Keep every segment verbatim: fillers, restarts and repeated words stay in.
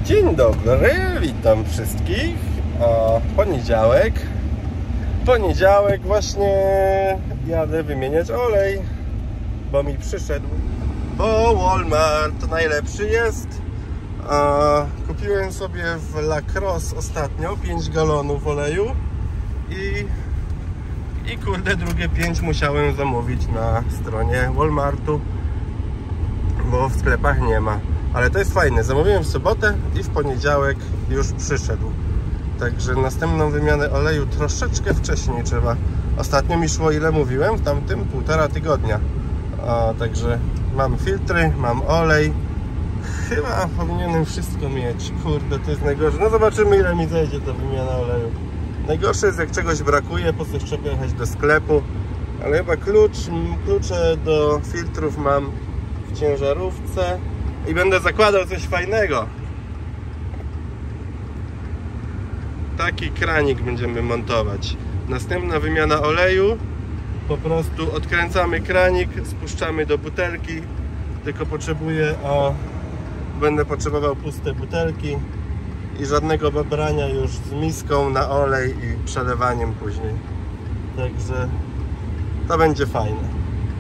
Dzień dobry, witam wszystkich. O, poniedziałek. Poniedziałek właśnie jadę wymieniać olej, bo mi przyszedł. Bo Walmart najlepszy jest. O, kupiłem sobie w La Crosse ostatnio pięć galonów oleju i, i kurde drugie pięć musiałem zamówić na stronie Walmartu, bo w sklepach nie ma. Ale to jest fajne, zamówiłem w sobotę i w poniedziałek już przyszedł. Także następną wymianę oleju troszeczkę wcześniej trzeba. Ostatnio mi szło, ile mówiłem, w tamtym półtora tygodnia. O, także mam filtry, mam olej. Chyba powinienem wszystko mieć. Kurde, to jest najgorsze. No zobaczymy, ile mi zejdzie ta wymiana oleju. Najgorsze jest, jak czegoś brakuje, po co trzeba jechać do sklepu. Ale chyba klucz, klucze do filtrów mam w ciężarówce. I będę zakładał coś fajnego. Taki kranik będziemy montować. Następna wymiana oleju. Po prostu odkręcamy kranik, spuszczamy do butelki. Tylko potrzebuję, o, będę potrzebował puste butelki i żadnego babrania już z miską na olej i przelewaniem później. Także to będzie fajne.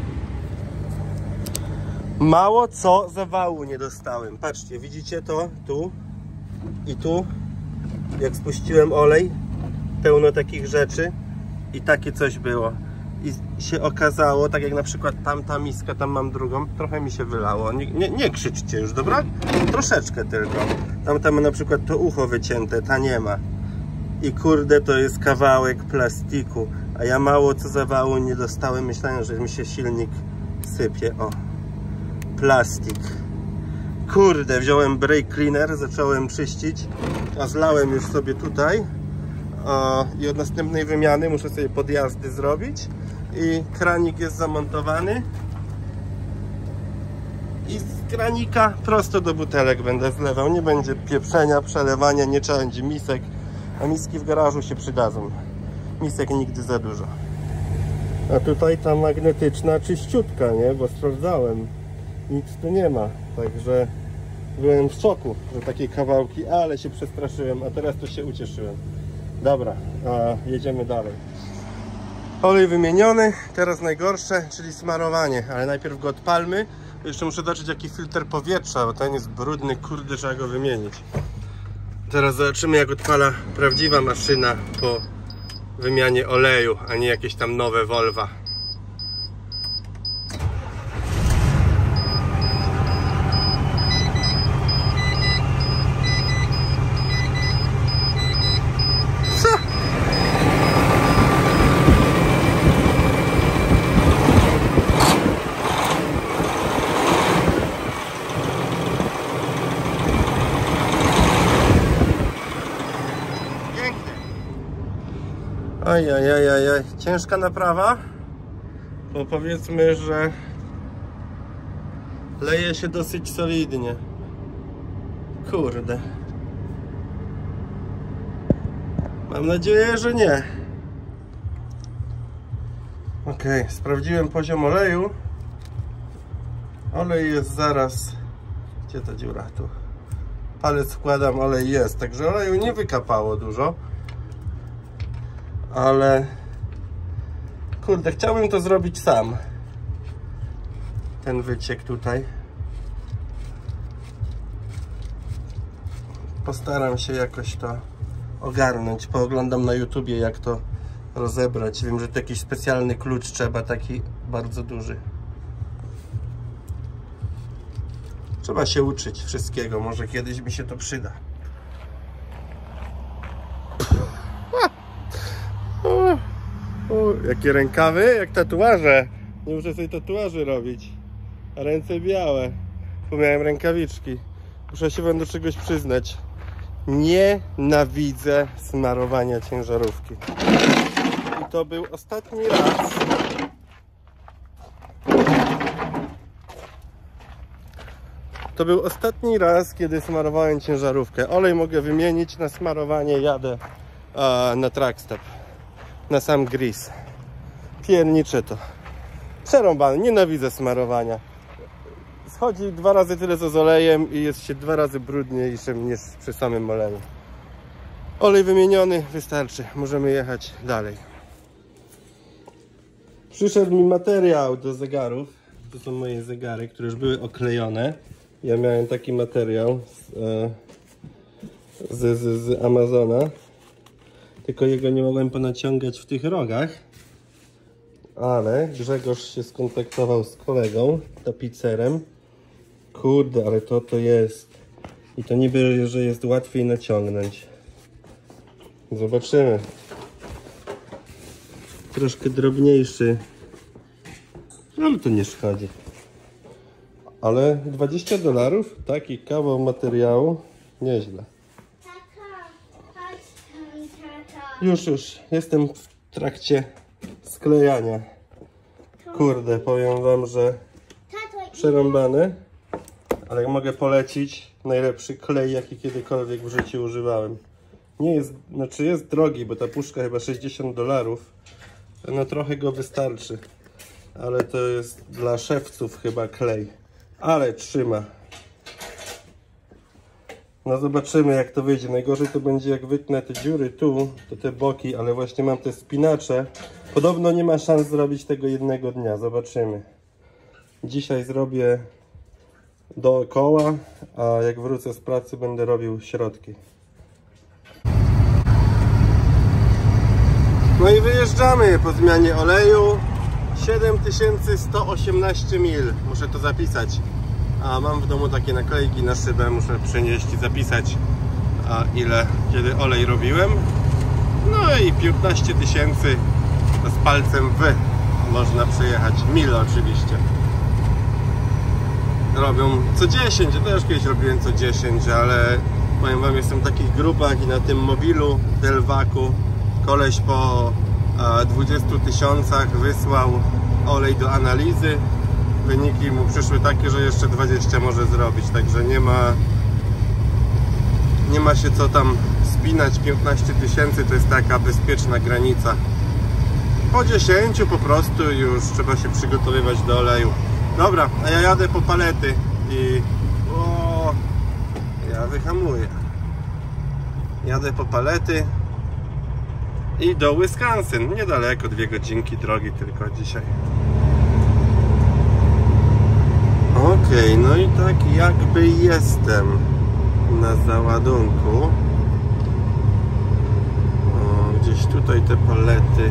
Mało co zawału nie dostałem. Patrzcie, widzicie to? Tu i tu. Jak spuściłem olej, pełno takich rzeczy i takie coś było. I się okazało, tak jak na przykład tamta miska, tam mam drugą, trochę mi się wylało. Nie, nie, nie krzyczcie już, dobra? Troszeczkę tylko. Tam tam na przykład to ucho wycięte, ta nie ma. I kurde, to jest kawałek plastiku. A ja mało co zawału nie dostałem. Myślałem, że mi się silnik sypie. O. Plastik. Kurde, wziąłem brake cleaner, zacząłem czyścić, a zlałem już sobie tutaj. O, i od następnej wymiany muszę sobie podjazdy zrobić. I kranik jest zamontowany. I z kranika prosto do butelek będę zlewał. Nie będzie pieprzenia, przelewania, nie trzeba będzie misek. A miski w garażu się przydadzą. Misek nigdy za dużo. A tutaj ta magnetyczna czyściutka, nie? Bo sprawdzałem. Nic tu nie ma, także byłem w szoku, że takie kawałki, ale się przestraszyłem, a teraz to się ucieszyłem. Dobra, a jedziemy dalej. Olej wymieniony, teraz najgorsze, czyli smarowanie, ale najpierw go odpalmy. Jeszcze muszę zobaczyć, jaki filtr powietrza, bo ten jest brudny, kurde, trzeba go wymienić. Teraz zobaczymy, jak odpala prawdziwa maszyna po wymianie oleju, a nie jakieś tam nowe Volva. Ajajajajaj, ciężka naprawa, bo powiedzmy, że leje się dosyć solidnie. Kurde. Mam nadzieję, że nie. Ok, sprawdziłem poziom oleju. Olej jest zaraz... Gdzie ta dziura? Tu. Palec wkładam, olej jest, także oleju nie wykapało dużo. Ale kurde, chciałbym to zrobić sam. Ten wyciek tutaj. Postaram się jakoś to ogarnąć. Pooglądam na YouTubie, jak to rozebrać. Wiem, że to jakiś specjalny klucz trzeba, taki bardzo duży. Trzeba się uczyć wszystkiego. Może kiedyś mi się to przyda. O, o, jakie rękawy, jak tatuaże. Nie muszę sobie tatuaży robić. A ręce białe. Bo miałem rękawiczki. Muszę się wam do czegoś przyznać. Nienawidzę smarowania ciężarówki. I to był ostatni raz. To był ostatni raz, kiedy smarowałem ciężarówkę. Olej mogę wymienić, na smarowanie jadę a, na trackstep. Na sam gris. Pierniczę to. Przerąbane, nienawidzę smarowania. chodzi dwa razy tyle co z olejem i jest się dwa razy brudniejszym niż przy samym oleju. Olej wymieniony, wystarczy. Możemy jechać dalej. Przyszedł mi materiał do zegarów. To są moje zegary, które już były oklejone. Ja miałem taki materiał z, z, z, z Amazona. Tylko jego nie mogłem ponaciągać w tych rogach. Ale Grzegorz się skontaktował z kolegą, tapicerem. Kurde, ale to to jest. I to niby, że jest łatwiej naciągnąć. Zobaczymy. Troszkę drobniejszy. Ale to nie szkodzi. Ale dwadzieścia dolarów? Taki kawał materiału? Nieźle. Już, już. Jestem w trakcie sklejania. Kurde, powiem wam, że przerąbane. Ale mogę polecić najlepszy klej, jaki kiedykolwiek w życiu używałem. Nie jest, znaczy jest drogi, bo ta puszka chyba sześćdziesiąt dolarów. No trochę go wystarczy. Ale to jest dla szewców chyba klej. Ale trzyma. No zobaczymy jak to wyjdzie. Najgorzej to będzie jak wytnę te dziury tu, to te boki, ale właśnie mam te spinacze. Podobno nie ma szans zrobić tego jednego dnia. Zobaczymy. Dzisiaj zrobię dookoła, a jak wrócę z pracy będę robił środki. No i wyjeżdżamy po zmianie oleju. siedem tysięcy sto osiemnaście mil. Muszę to zapisać. A mam w domu takie naklejki na szybę. Muszę przynieść i zapisać, a ile, kiedy olej robiłem. No i piętnaście tysięcy z palcem w można przejechać. Mil oczywiście. Robią co dziesięć. Ja też kiedyś robiłem co dziesięć, ale powiem wam, jestem w takich grupach i na tym mobilu Delvaku koleś po dwudziestu tysiącach wysłał olej do analizy. Wyniki mu przyszły takie, że jeszcze dwadzieścia może zrobić, także nie ma nie ma się co tam spinać. Piętnaście tysięcy to jest taka bezpieczna granica. Po dziesięciu po prostu już trzeba się przygotowywać do oleju. Dobra, a ja jadę po palety i o, ja wyhamuję. Jadę po palety i do Wisconsin. Niedaleko, dwie godzinki drogi tylko dzisiaj. Okej, okay, no i tak jakby jestem na załadunku. O, gdzieś tutaj te palety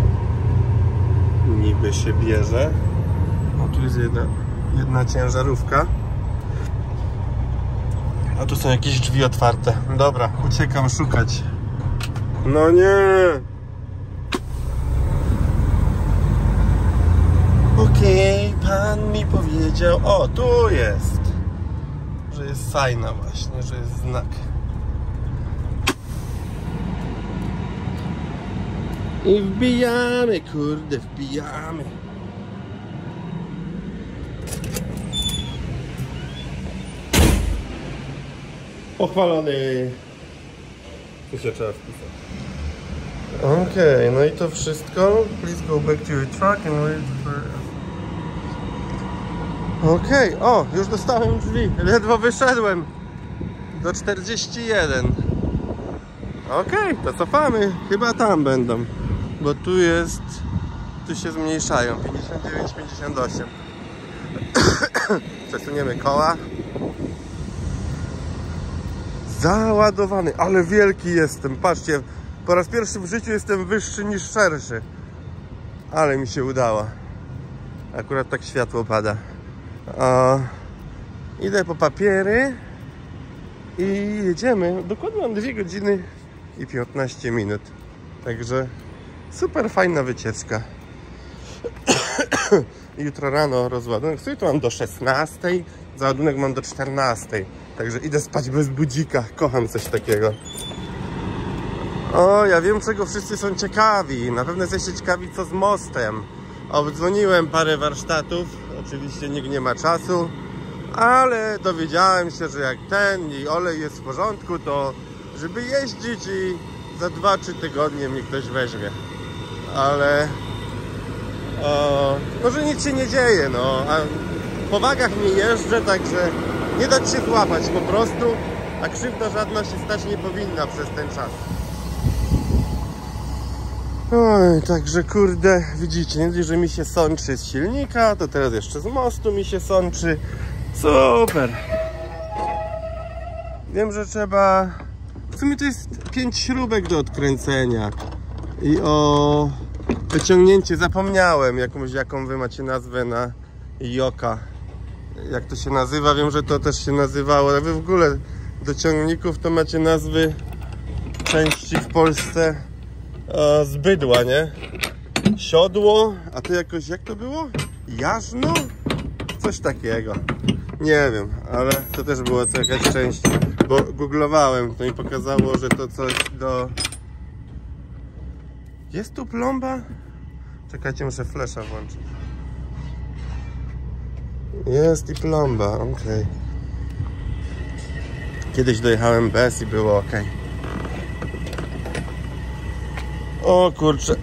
niby się bierze. O, tu jest jedna, jedna ciężarówka. A tu są jakieś drzwi otwarte. Dobra, uciekam szukać. No nie! Okej, okay, pan mi powiedział. O, tu jest! Że jest sajna właśnie, że jest znak. I wbijamy, kurde, wbijamy. Pochwalony. Tu się trzeba wpisać. Okej, okay, no i to wszystko. Please go back to your truck and wait for... Okej, okay. O, już dostałem drzwi. Ledwo wyszedłem. Do czterdzieści jeden. Okej, okay, to cofamy. Chyba tam będą. Bo tu jest... Tu się zmniejszają. pięćdziesiąt dziewięć, pięćdziesiąt osiem. Przesuniemy koła. Załadowany, ale wielki jestem. Patrzcie, po raz pierwszy w życiu jestem wyższy niż szerszy. Ale mi się udało. Akurat tak światło pada. O, idę po papiery i jedziemy. Dokładnie mam dwie godziny i piętnaście minut. Także super fajna wycieczka. Jutro rano rozładunek. Jutro mam do szesnastej, załadunek mam do czternastej. Także idę spać bez budzika. Kocham coś takiego. O, ja wiem, czego wszyscy są ciekawi. Na pewno jesteście ciekawi, co z mostem. Obdzwoniłem parę warsztatów. Oczywiście nikt nie ma czasu. Ale dowiedziałem się, że jak ten i olej jest w porządku, to żeby jeździć i za dwa trzy tygodnie mnie ktoś weźmie. Ale... O, może nic się nie dzieje, no. A po wagach nie jeżdżę, także nie dać się złapać po prostu, a krzywda żadna się stać nie powinna przez ten czas. Oj, także kurde, widzicie, nie dość, że mi się sączy z silnika, to teraz jeszcze z mostu mi się sączy. Super. Wiem, że trzeba... W sumie to jest pięć śrubek do odkręcenia. I o wyciągnięcie zapomniałem jakąś, jaką wy macie nazwę na Joka. Jak to się nazywa? Wiem, że to też się nazywało. A wy w ogóle do ciągników to macie nazwy części w Polsce e, z bydła, nie? Siodło, a to jakoś, jak to było? Jarzno? Coś takiego. Nie wiem, ale to też była co jakaś część, bo googlowałem, to mi pokazało, że to coś do... Jest tu plomba? Czekajcie, muszę flesza włączyć. Jest i plomba, okej. Okay. Kiedyś dojechałem bez i było ok. O kurczę.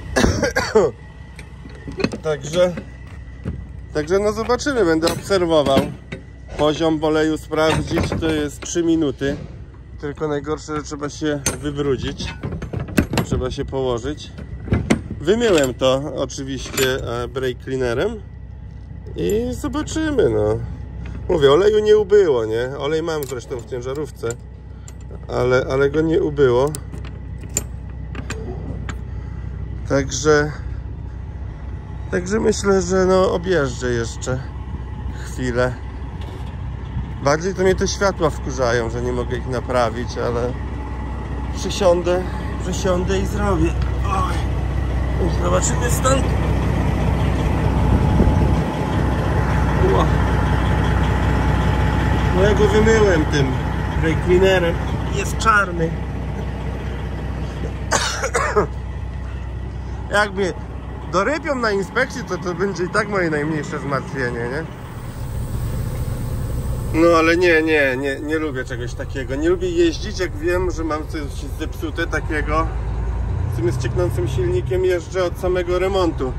Także... Także no zobaczymy, będę obserwował. Poziom oleju sprawdzić to jest trzy minuty. Tylko najgorsze, że trzeba się wybrudzić. Trzeba się położyć. Wymyłem to oczywiście brake cleanerem. I zobaczymy, no. Mówię, oleju nie ubyło, nie? Olej mam zresztą w ciężarówce. Ale, ale go nie ubyło. Także... Także myślę, że no objeżdżę jeszcze chwilę. Bardziej to mnie te światła wkurzają, że nie mogę ich naprawić, ale przysiądę, przysiądę i zrobię. Oj. Zobaczymy stąd. Ua. No ja go wymyłem tym brake cleanerem. Jest czarny. Jak mnie dorypią na inspekcji, to to będzie i tak moje najmniejsze zmartwienie, nie? No ale nie, nie, nie, nie lubię czegoś takiego. Nie lubię jeździć, jak wiem, że mam coś zepsute takiego. Z tym z cieknącym silnikiem jeżdżę od samego remontu.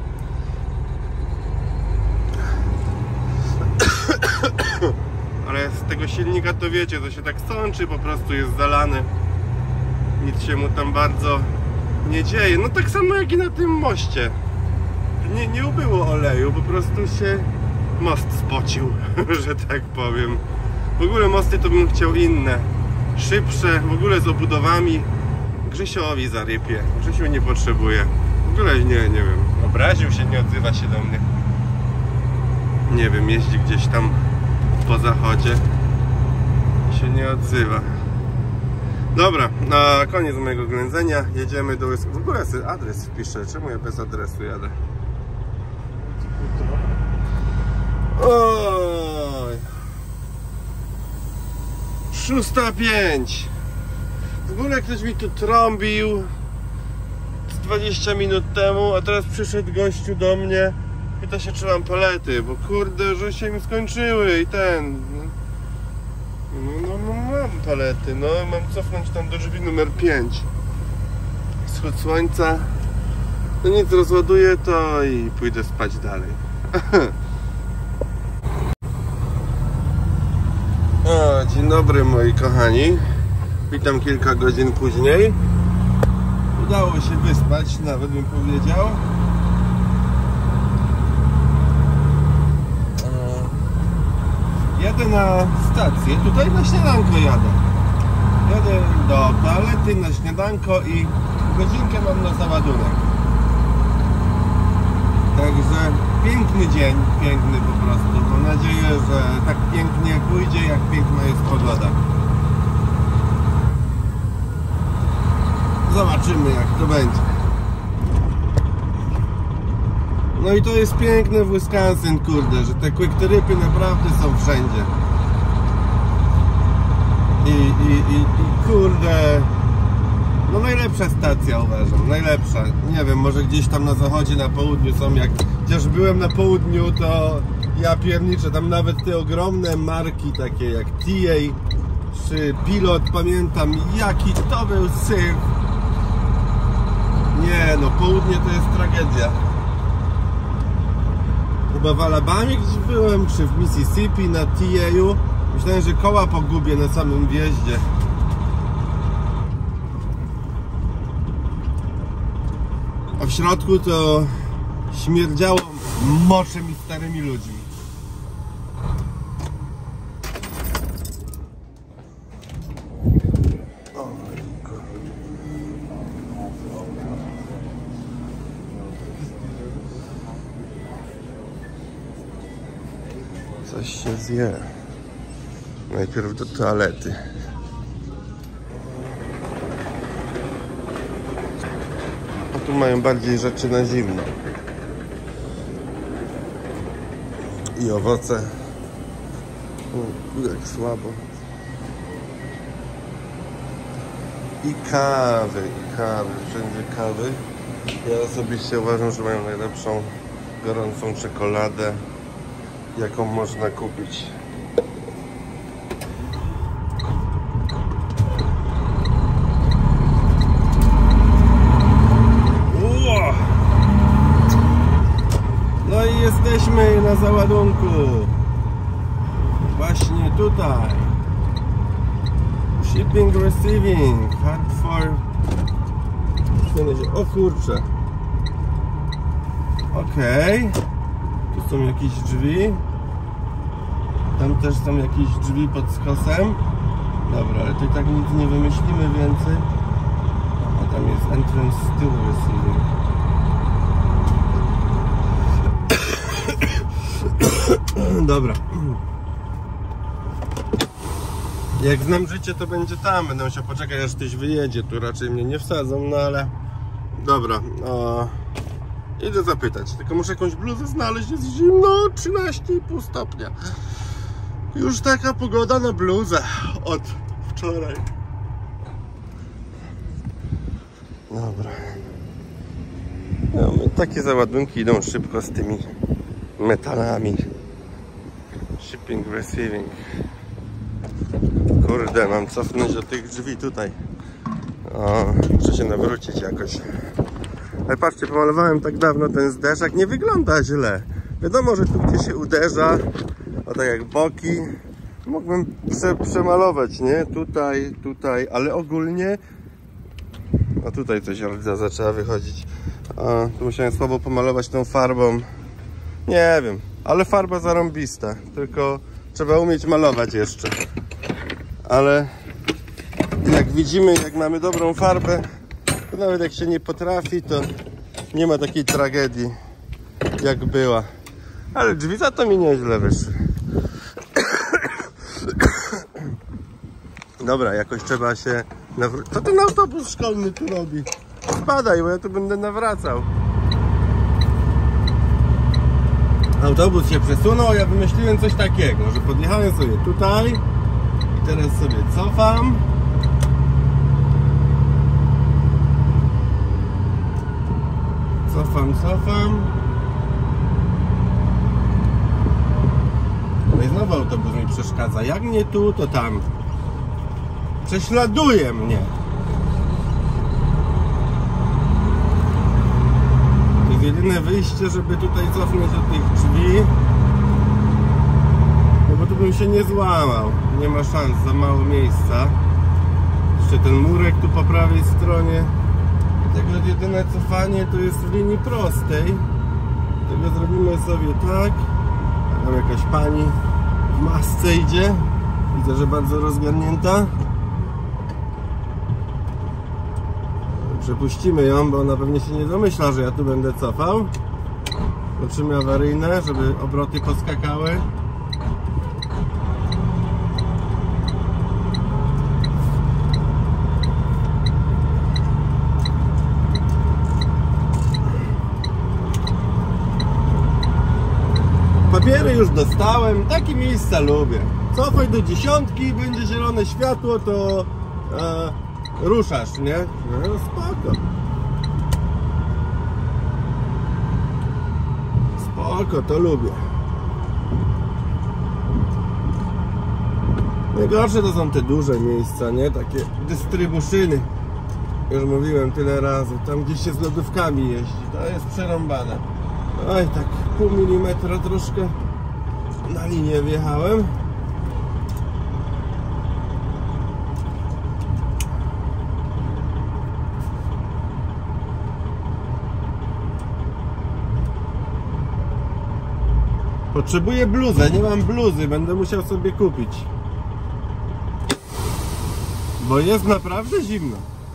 Ale z tego silnika to wiecie, to się tak sączy, po prostu jest zalany. Nic się mu tam bardzo nie dzieje. No tak samo jak i na tym moście. Nie, nie ubyło oleju, po prostu się most spocił, że tak powiem. W ogóle mosty to bym chciał inne, szybsze, w ogóle z obudowami. Grzesiowi zarypie, Grzesiu nie potrzebuje. W ogóle nie, nie wiem, obraził się, nie odzywa się do mnie. Nie wiem, jeździ gdzieś tam po zachodzie, się nie odzywa. Dobra, na koniec mojego ględzenia jedziemy do... W ogóle sobie adres wpiszę, czemu ja bez adresu jadę? Oj. szósta pięć. W ogóle ktoś mi tu trąbił z dwadzieścia minut temu, a teraz przyszedł gościu do mnie. Pyta się, czy mam palety, bo kurde, że się mi skończyły i ten... No, no, no mam palety, no mam cofnąć tam do drzwi numer pięć. Wschód słońca. No nic, rozładuję to i pójdę spać dalej. O, dzień dobry moi kochani. Witam kilka godzin później. Udało się wyspać, nawet bym powiedział. Jadę na stację, tutaj na śniadanko jadę. Jadę do toalety na śniadanko i godzinkę mam na załadunek. Także piękny dzień, piękny po prostu. Mam nadzieję, że tak pięknie pójdzie, jak piękna jest pogoda. Zobaczymy, jak to będzie. No i to jest piękne w Wisconsin, kurde, że te quick tripy naprawdę są wszędzie. I, i, i, i kurde, no najlepsza stacja uważam, najlepsza. Nie wiem, może gdzieś tam na zachodzie, na południu są, jak chociaż byłem na południu, to ja pierniczę, tam nawet te ogromne marki takie jak T A czy Pilot, pamiętam jaki to był syf. Nie no, południe to jest tragedia. Chyba w Alabamie gdzieś byłem, czy w Mississippi na T A U. Myślałem, że koła pogubię na samym wjeździe. A w środku to śmierdziało moczem i starymi ludźmi. Coś się zje. Najpierw do toalety. A tu mają bardziej rzeczy na zimno. I owoce. O, jak słabo. I kawy, i kawy, wszędzie kawy. Ja osobiście uważam, że mają najlepszą gorącą czekoladę, jaką można kupić. Uo! No i jesteśmy na załadunku. Właśnie tutaj. Shipping, receiving, Hartford. O kurczę. Okej. Okay. Tu są jakieś drzwi. Tam też są jakieś drzwi pod skosem. Dobra, ale tu i tak nic nie wymyślimy więcej. A tam jest entrance z tyłu receiving. Dobra. Jak znam życie, to będzie tam. Będę musiał poczekać, aż ktoś wyjedzie. Tu raczej mnie nie wsadzą, no ale... Dobra. O... Idę zapytać. Tylko muszę jakąś bluzę znaleźć. Jest zimno, trzynaście i pół stopnia. Już taka pogoda na bluzę od wczoraj. Dobra. No, takie załadunki idą szybko z tymi metalami. Shipping, receiving. Kurde, mam cofnąć do tych drzwi tutaj. O, muszę się nawrócić jakoś. Ale patrzcie, pomalowałem tak dawno ten zderzak, nie wygląda źle. Wiadomo, że tu gdzie się uderza, o tak jak boki, mógłbym prze, przemalować, nie? Tutaj, tutaj, ale ogólnie... A tutaj coś rdza zaczęła wychodzić. A, tu musiałem słabo pomalować tą farbą. Nie wiem, ale farba zarąbista, tylko trzeba umieć malować jeszcze. Ale jak widzimy, jak mamy dobrą farbę, to nawet jak się nie potrafi, to nie ma takiej tragedii jak była. Ale drzwi za to mi nieźle wyszły. Dobra, jakoś trzeba się nawrócić. Co ten autobus szkolny tu robi? Spadaj, bo ja tu będę nawracał. Autobus się przesunął, ja wymyśliłem coś takiego, że podjechałem sobie tutaj i teraz sobie cofam. Cofam, cofam. No i znowu autobus mi przeszkadza. Jak nie tu, to tam. Prześladuje mnie. To jest jedyne wyjście, żeby tutaj cofnąć do tych drzwi. No bo tu bym się nie złamał. Nie ma szans, za mało miejsca. Jeszcze ten murek tu po prawej stronie. Tego jedyne cofanie to jest w linii prostej. Tego zrobimy sobie tak. Tam jakaś pani w masce idzie. Widzę, że bardzo rozgarnięta. Przepuścimy ją, bo ona pewnie się nie domyśla, że ja tu będę cofał. Zobaczymy awaryjne, żeby obroty poskakały. Papiery już dostałem, takie miejsca lubię. Cofaj do dziesiątki, będzie zielone światło, to e, ruszasz, nie? No spoko. Spoko, to lubię. Najgorsze to są te duże miejsca, nie? Takie dystrybucyjny. Już mówiłem tyle razy. Tam gdzieś się z lodówkami jeździ. To jest przerąbane. Oj, tak pół milimetra troszkę na linię wjechałem. Potrzebuję bluzę, nie mam bluzy, będę musiał sobie kupić. Bo jest naprawdę zimno.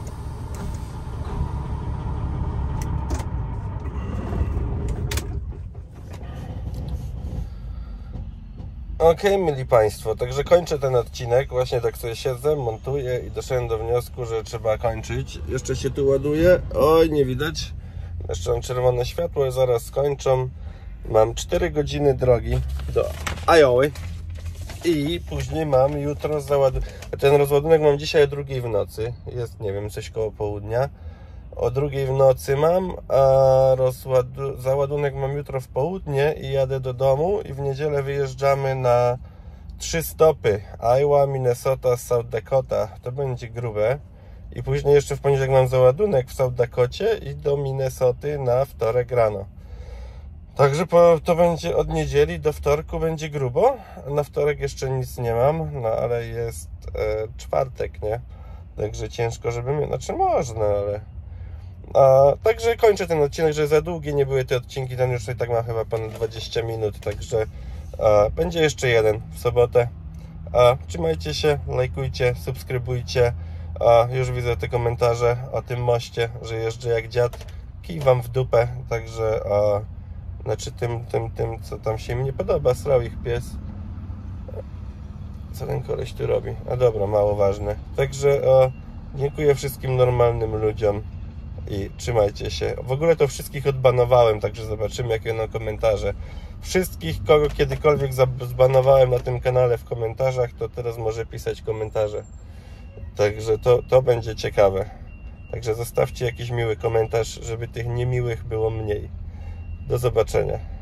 Okej, okay, mili Państwo, także kończę ten odcinek. Właśnie tak sobie siedzę, montuję i doszedłem do wniosku, że trzeba kończyć. Jeszcze się tu ładuje. Oj, nie widać. Jeszcze mam czerwone światło, zaraz skończą. Mam cztery godziny drogi do Iowy i później mam jutro załadunek. Ten rozładunek mam dzisiaj o drugiej w nocy. Jest, nie wiem, coś koło południa. O drugiej w nocy mam, a rozładu... załadunek mam jutro w południe i jadę do domu i w niedzielę wyjeżdżamy na trzy stopy. Iowa, Minnesota, South Dakota. To będzie grube. I później jeszcze w poniedziałek mam załadunek w South Dakocie i do Minnesoty na wtorek rano. Także po, to będzie od niedzieli do wtorku będzie grubo. Na wtorek jeszcze nic nie mam, no ale jest e, czwartek, nie? Także ciężko, żeby mnie... Znaczy można, ale... A, także kończę ten odcinek, że za długie nie były te odcinki, ten już i tak ma chyba ponad dwadzieścia minut, także a, będzie jeszcze jeden w sobotę. A, trzymajcie się, lajkujcie, subskrybujcie. A, już widzę te komentarze o tym moście, że jeżdżę jak dziad, kij wam w dupę, także a, znaczy tym, tym, tym, co tam się im nie podoba, srał ich pies. Co ten koleś tu robi? A dobra, mało ważne. Także a, dziękuję wszystkim normalnym ludziom i trzymajcie się. W ogóle to wszystkich odbanowałem, także zobaczymy, jakie będą komentarze. Wszystkich, kogo kiedykolwiek zbanowałem na tym kanale w komentarzach, to teraz może pisać komentarze. Także to, to będzie ciekawe. Także zostawcie jakiś miły komentarz, żeby tych niemiłych było mniej. Do zobaczenia.